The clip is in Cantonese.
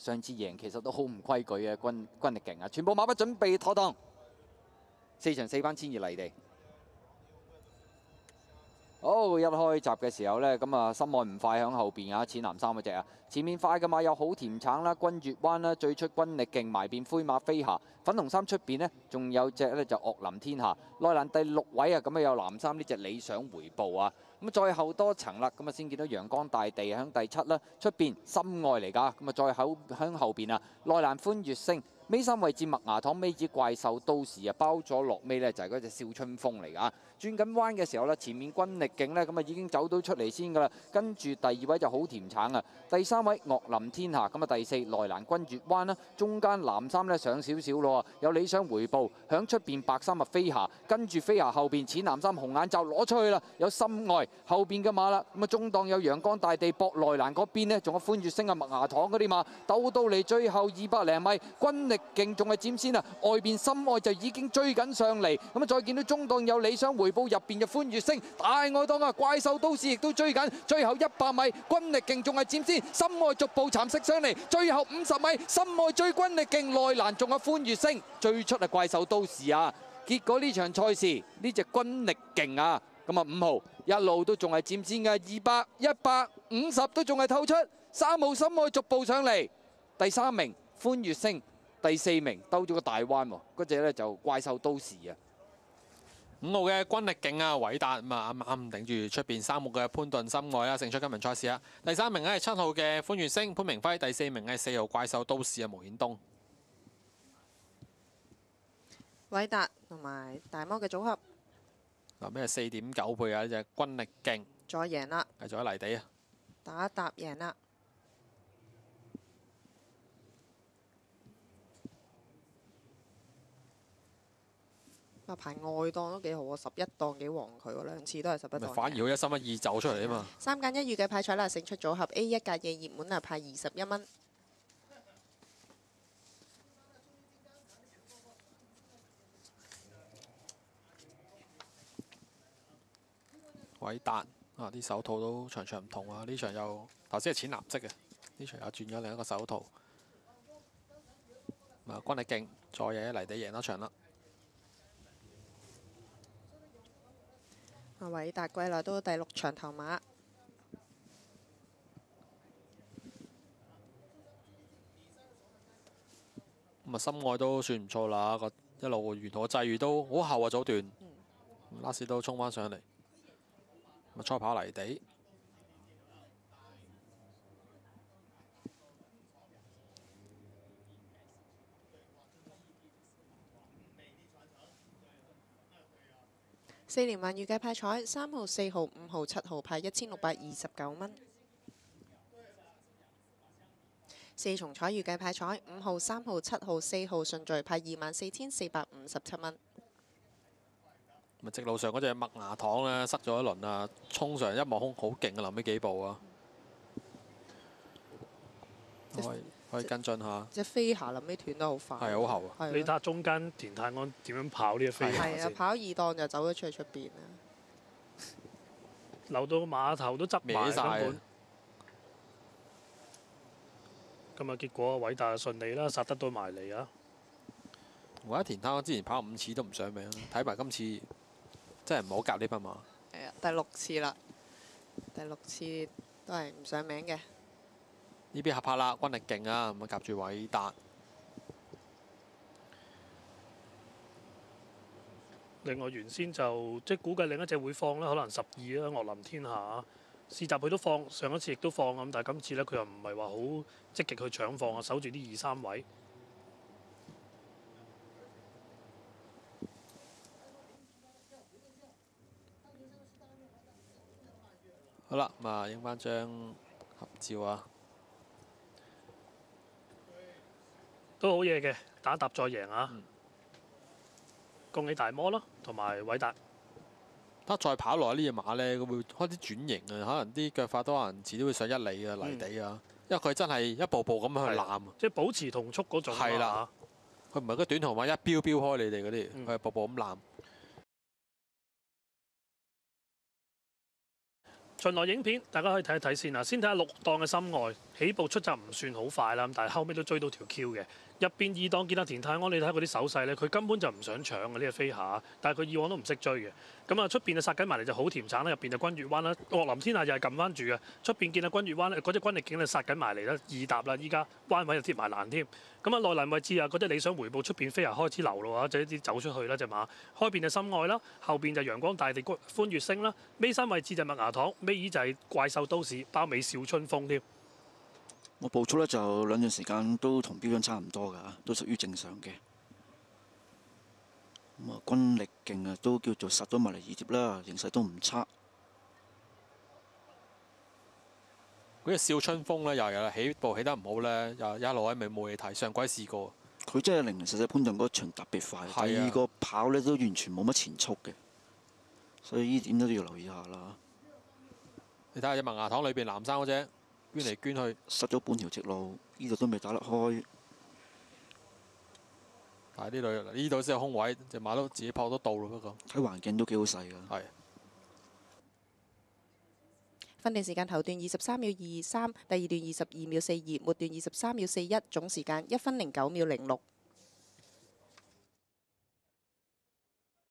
上次贏其實都好唔規矩嘅，軍力勁啊！全部馬不準備妥當，4場4班千二離地。好，一開閘嘅時候呢，咁啊心愛唔快響後邊啊，淺藍衫嗰隻啊，前面快嘅馬有好甜橙啦、君悦灣啦，最出軍力勁埋邊灰馬飛霞，粉紅衫出邊呢，仲有隻呢就岳林天下，內欄第6位啊，咁啊有藍衫呢隻理想回報啊，咁再後多層啦，咁啊先見到陽光大地響第7啦，出邊心愛嚟㗎，咁啊再響後邊啊，內欄歡悅星。尾三位置麥芽糖尾子怪獸都市啊，包咗落尾呢就係嗰隻笑春風嚟㗎。轉緊彎嘅時候呢，前面軍力勁呢，咁啊已經走到出嚟先㗎啦。跟住第2位就好甜橙啊，第3位岳林天下，咁啊第4內欄君悦灣啦，中間藍衫呢上少少咯，有理想回報，響出邊白衫啊飛霞，跟住飛霞後邊淺藍衫紅眼罩攞出去啦，有心愛後邊嘅馬啦，咁啊中檔有陽光大地博內欄嗰邊呢，仲有歡悅星啊麥芽糖嗰啲馬，鬥到嚟最後200零米，軍力勁仲係佔先啊！外邊心愛就已經追緊上嚟，咁啊再見到中檔有理想回報，入邊就歡悅星大外檔啊！怪獸都市亦都追緊，最後100米軍力勁仲係佔先，心愛逐步蠶食上嚟，最後50米心愛追軍力勁，內欄仲有歡悅星最出係怪獸都市啊！結果呢場賽事呢隻軍力勁啊，咁啊5號一路都仲係佔先嘅，200、150都仲係透出，3號心愛逐步上嚟，第3名歡悅星。第4名兜咗個大彎喎，嗰隻咧就怪獸都市啊。 5號嘅軍力勁啊，偉達咁啊啱啱頂住出邊3號嘅潘頓心愛啦，勝出今輪賽事啊。第3名咧係7號嘅歡悅星潘明輝，第4名係4號怪獸都市啊，毛顯東。 偉達同埋大魔嘅組合。 嗱咩4.9倍啊？呢隻軍力勁。 再贏啦！ 繼續喺泥地啊！ 打一搭贏啦！排外檔都幾好啊，11檔幾旺佢喎，2次都係11檔。 反而好一心一意走出嚟啊嘛 ！3揀1預計派彩啦，勝出組合 A 1格嘅熱門啊，派21蚊。 偉達啊，啲手套都場場唔同啊！呢場又頭先係淺藍色嘅，呢場又轉咗另一個手套。啊，軍力勁，再嘢泥地贏多場啦！ 偉達歸來都第6場頭馬， 咁啊心愛都算唔錯啦，個一路沿途嘅際遇都好後啊，早段，拉斯都衝翻上嚟，咁啊初跑泥地。 4連環預計派彩3號、4號、5號、7號派1629蚊。4重彩預計派彩5號、3號、7號、4號順序派24,457蚊。 咁直路上嗰隻麥芽糖咧塞咗一輪啊，衝上一望空好勁啊！臨尾幾步啊，可以跟進下。 隻飛霞臨尾斷得好快， 係好後啊！ 你睇下中間田泰安點樣跑呢隻飛霞係啊，跑2檔就走咗出去出邊啦， 流到碼頭都執埋根本。今日結果偉達順利啦，殺得到埋嚟啊！ 我覺得田泰安之前跑5次都唔上名，睇埋今次真係唔好夾呢匹馬。 係啊，第6次啦，第6次都係唔上名嘅。 呢邊合拍啦，軍力勁啊，咁啊夾住偉達。 另外原先就即係估計另一隻會放啦，可能12啦，岳林天下試集佢都放，上一次亦都放咁，但係今次呢，佢又唔係話好積極去搶放啊，守住啲2、3位。 好啦，咁啊影翻張合照啊！ 都好嘢嘅，打一搭再贏啊！恭喜大魔咯，同埋偉達。 得再跑落呢隻馬呢，佢會開始轉型啊！可能啲腳法都可能遲啲會上1里啊泥地啊，因為佢真係一步步咁去攬， 即係保持同速嗰種。 係啦，佢唔係嗰短途馬一飆開你哋嗰啲，佢係步步咁攬。 巡邏影片大家可以睇一睇先啊！先睇下6檔嘅心愛。 起步出閘唔算好快啦，但係後尾都追到條 Q 嘅。入邊二檔見阿田泰安，你睇嗰啲手勢咧，佢根本就唔想搶嘅呢隻飛下，但係佢以往都唔識追嘅。咁啊出邊就殺緊埋嚟就好甜橙啦，入邊就君悅灣啦，岳林天下又係撳翻住嘅。出邊見到君悅灣咧，嗰隻軍力警就殺緊埋嚟啦，二搭啦，依家彎位就貼埋欄添。咁啊內欄位置啊，嗰隻理想回報出邊飛下開始流咯喎，就一啲走出去啦隻馬。開邊就心愛啦，後邊就陽光大地歡悅星啦，尾三位置就麥芽糖，尾二就係怪獸都市，包尾笑春風添。 我步速咧就兩段時間都同標準差唔多㗎，都屬於正常嘅。咁啊，軍力勁啊，都叫做殺咗埋嚟二碟啦，形勢都唔差。 嗰隻笑春風咧，又有起步起得唔好咧，又一路喺尾冇嘢睇。上季試過， 佢真係零零實實潘頓嗰場特別快， 係啊第二個跑咧都完全冇乜前速嘅，所以呢點都要留意下啦。 你睇下隻麥芽糖裏邊藍衫嗰隻捐嚟捐去， 塞咗半條直路，呢度都未打得開。 但係呢度先有空位，隻馬都自己撲得到咯。不過睇環境都幾好細㗎。 係分段時間頭段23秒23，第二段22秒42，末段23秒41，總時間1分09秒06。